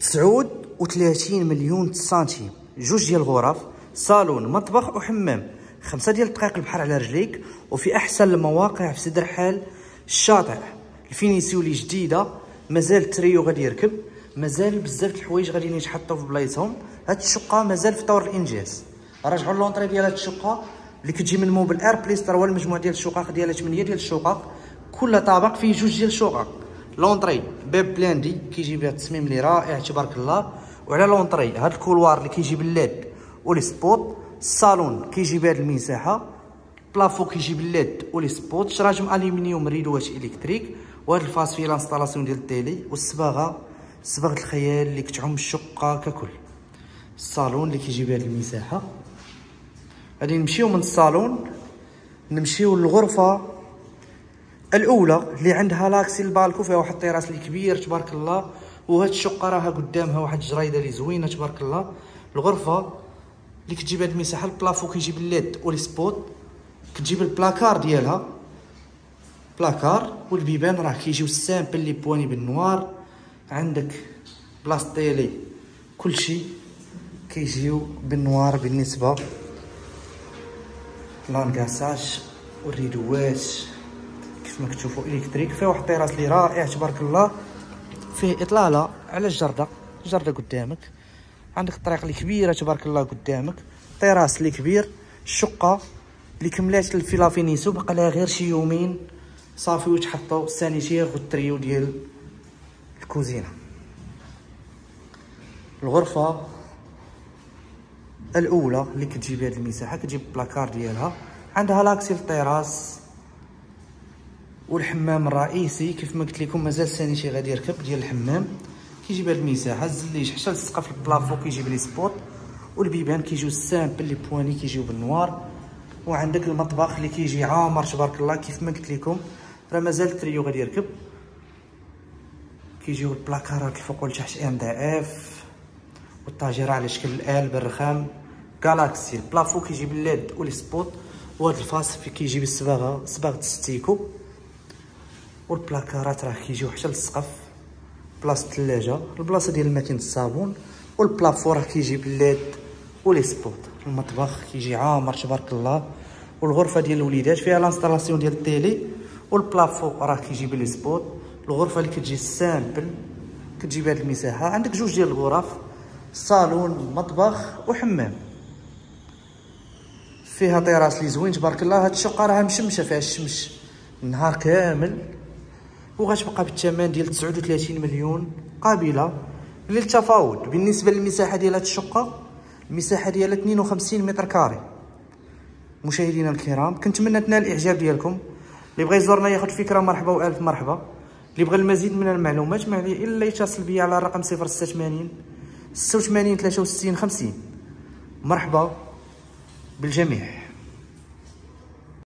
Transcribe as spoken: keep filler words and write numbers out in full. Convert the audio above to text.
تسعة وثلاثين مليون سنتيم، جوج ديال الغرف، صالون، مطبخ وحمام، خمسة ديال دقائق البحر على رجليك، وفي احسن المواقع في سدر حال الشاطئ. الفينيسيو اللي جديده، مازال التريو غادي يركب، مازال بزاف د الحوايج غاديين يتحطوا في بلايصهم. هاد الشقه مازال في طور الانجاز. راجعوا لونطري ديال هاد الشقه اللي كتجي من موبل اير بليستر، هو المجموع ديال الشقق ديالها ثمانية ديال الشقق، كل طابق فيه جوج ديال الشقق. لونطري باب بلاندي كيجي بها التصميم اللي رائع تبارك الله. وعلى لونطري هاد الكولوار اللي كيجي بالليد ولي سبوت. الصالون كيجي بهاد المساحه، بلافو كيجي بالليد ولي سبوت، شراجم الومنيوم، ريدوات الكتريك، وهاد الفاس فيه لانستالاسيون ديال التيلي، والصباغه صباغه الخيال اللي كتعم الشقه ككل. الصالون اللي كيجي بهاد المساحه. غادي نمشيو من الصالون نمشيو للغرفه الاولى اللي عندها لاكسي البالكو، فيها واحد الطراس اللي كبير تبارك الله، وهاد الشقه راها قدامها واحد الجريده اللي زوينه تبارك الله. الغرفه اللي كتجيب هاد المساحه، البلافو كيجي بالليد ولي سبوت، كتجيب البلاكار ديالها بلاكار، والبيبان راه كيجيو السامبل لي بواني بالنوار. عندك بلاص طيلي كلشي كيجيو بالنوار بالنسبه لانكاساج والريدوات كيف ما كتشوفوا الكتريك. فيه واحد الطراس اللي رائع تبارك الله، فيه اطلاله على الجرده، الجرده قدامك، عندك الطريق اللي كبيره تبارك الله قدامك، طراس اللي كبير. الشقه اللي كملات الفيلا فينيسيو، بقى لها غير شي يومين صافي وتحطوا السانيتير والتريو ديال الكوزينه. الغرفه الاولى اللي كتجيب هذه المساحه، كتجيب البلاكار ديالها، عندها لاكسي الطراس والحمام الرئيسي. كيف ما قلت لكم مازال السانيتي غادي يركب ديال الحمام. كيجيب هذه المساحه، الزليج حتى للسقف، البلافو كيجيب لي سبوت، والبيبان كيجيو السامبل لي بواني كيجيو بالنوار. وعندك المطبخ اللي كيجي عامر تبارك الله. كيف ما قلت لكم راه مازال التريو غادي يركب. كيجيو البلاكارات الفوق والتحت ام دي اف، والطاجيره على شكل الال بالرخام جالاكسي. البلافو كيجي بالليد ولي سبوت، وهاد الفاس في كيجي بالصباغه صباغه ستيكو، والبلاكارات راه كيجيو حتى للسقف. بلاصه الثلاجه، البلاصه ديال ماكينه الصابون، والبلافو راه كيجي بالليد ولي سبوت. المطبخ كيجي عامر تبارك الله. والغرفه ديال الوليدات فيها لانستالاسيون ديال التيلي، والبلافو راه كيجي بلي سبوت. الغرفه اللي كتجي سامبل كتجي بهاد المساحه، عندك جوج ديال الغرف، صالون، مطبخ وحمام. فيها طراس لي زوين تبارك الله. هاد الشقه راها مشمشه، فيها الشمس النهار كامل، وغتبقى بالثمن ديال تسعة وثلاثين مليون، قابله للتفاوض. بالنسبه للمساحه ديال هاد الشقه، المساحه ديالها اثنين وخمسين متر كاري. مشاهدينا الكرام، كنتمنى تنال الاعجاب ديالكم. اللي بغى يزورنا ياخذ فكره، مرحبا والف مرحبا. اللي بغى المزيد من المعلومات ما عليه الا يتصل بيا على الرقم صفر ستة ثمانين ستة وثمانين ثلاثة وستين خمسين. مرحبا بالجميع.